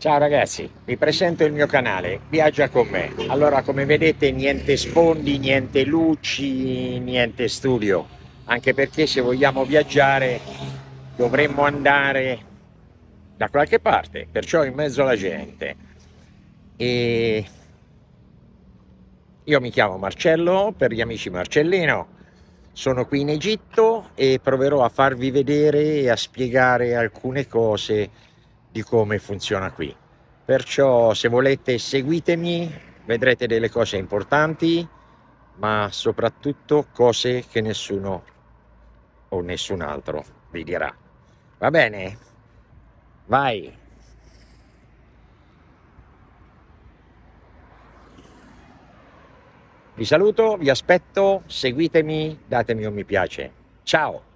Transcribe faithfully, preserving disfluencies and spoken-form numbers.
Ciao ragazzi, vi presento il mio canale, Viaggia con me. Allora, come vedete, niente sfondi, niente luci, niente studio, anche perché se vogliamo viaggiare dovremmo andare da qualche parte, perciò in mezzo alla gente. E io mi chiamo Marcello, per gli amici Marcellino, sono qui in Egitto e proverò a farvi vedere e a spiegare alcune cose di come funziona qui. Perciò se volete seguitemi, vedrete delle cose importanti, ma soprattutto cose che nessuno o nessun altro vi dirà. Va bene? Vai! Vi saluto, vi aspetto, seguitemi, datemi un mi piace. Ciao!